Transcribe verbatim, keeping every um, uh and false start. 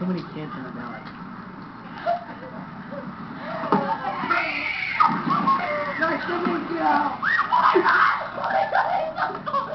so many kids in the valley. Nice to meet you.